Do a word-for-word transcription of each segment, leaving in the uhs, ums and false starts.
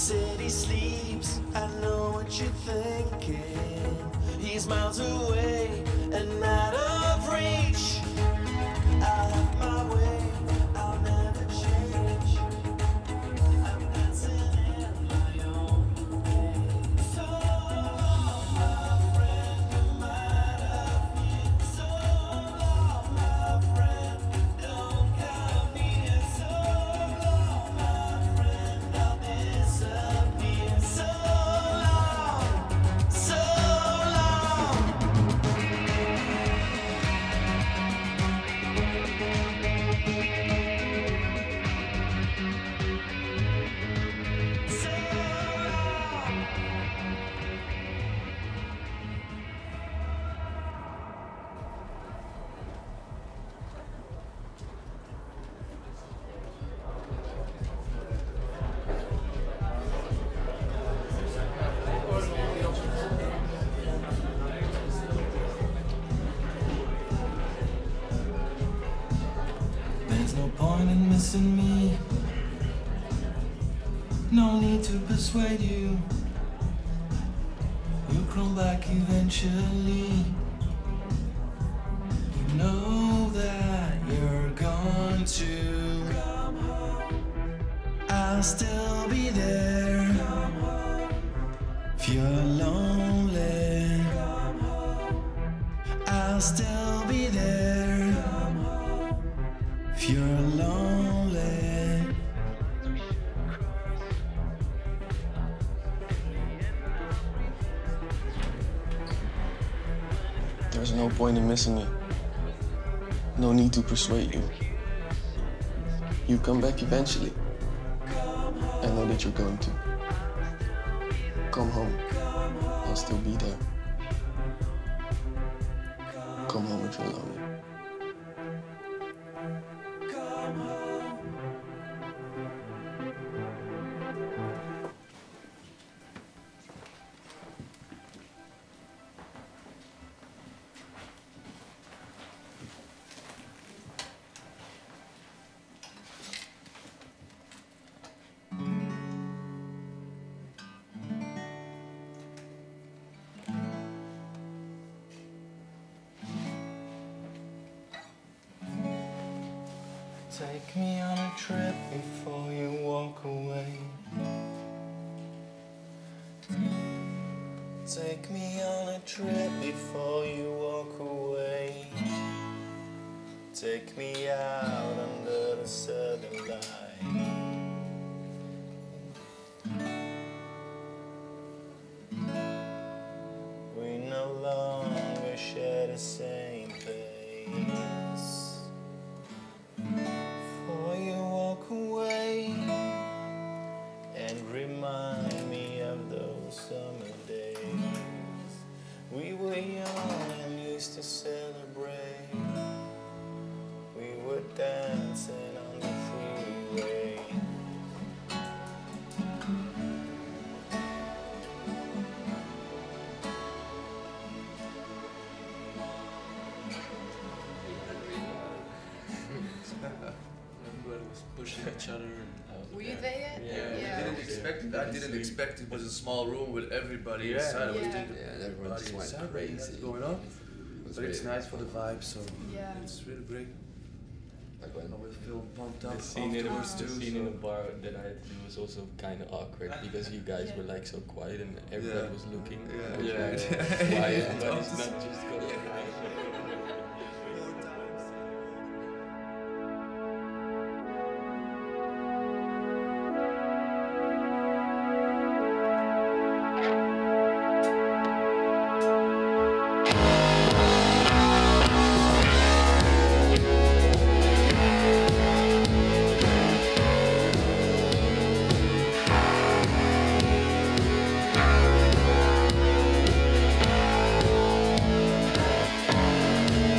said he sleeps, I know what you're thinking. He's miles away and out of reach. I'll have my way, I'll never change. I'm dancing in my own way. So long, my friend, you might have me. So long, my friend, don't count me in. So long, my friend, I'll disappear. So long, so long. So long. There's no point in missing me. No need to persuade you. You'll come back eventually. You know that you're going to come home. I'll still be there. Come home. If you're lonely, come home. I'll still be there. Come home. If you're lonely. There's no point in missing me. No need to persuade you. You come back eventually. I know that you're going to. Come home. I'll still be there. Come home if you're lonely. Take me on a trip before you walk away. Take me on a trip before you walk away. Take me out under the southern light. We no longer share the same place. Before you walk away and remind me of those summer days. We were young and used to celebrate. We were dancing on the freeway. Everybody was pushing each other. And Were you there? Yeah. Yeah. We didn't expect it. I didn't expect it was a small room with everybody Yeah. inside. I was Yeah. thinking, Yeah, everyone just went inside, crazy. what's going on? It was But it's really- nice for the vibe, so Yeah. it's really great. Like when I will feel pumped up The scene, in, afterwards the too. scene so- in the bar that I had to do was also kind of awkward because you guys Yeah. were like so quiet and everybody Yeah. was looking. Yeah. I was Yeah. like, Yeah. why Yeah. everybody's not just going. So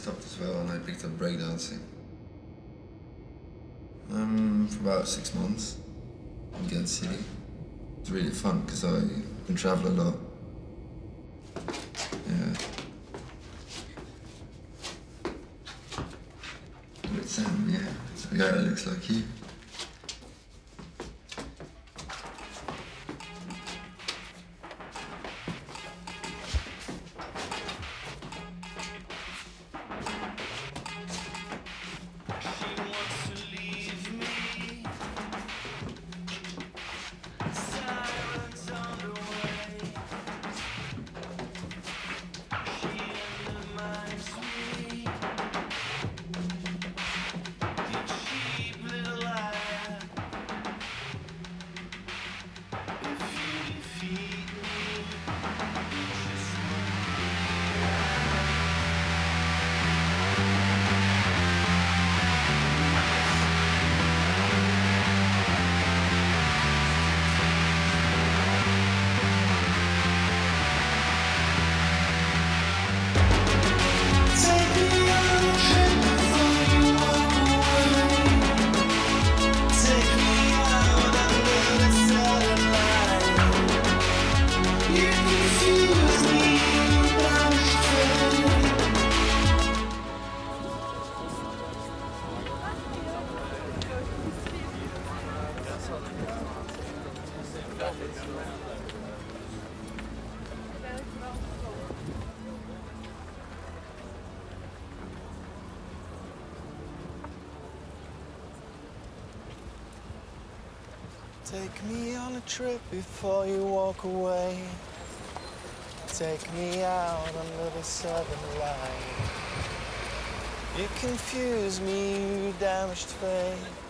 stopped as well and I picked up breakdancing. Um, for about six months in Ghent City. It's really fun because I can travel a lot. Yeah. With Sam, yeah. It's a guy that looks like you. Take me on a trip before you walk away. Take me out under the southern light. You confuse me, you damaged faith.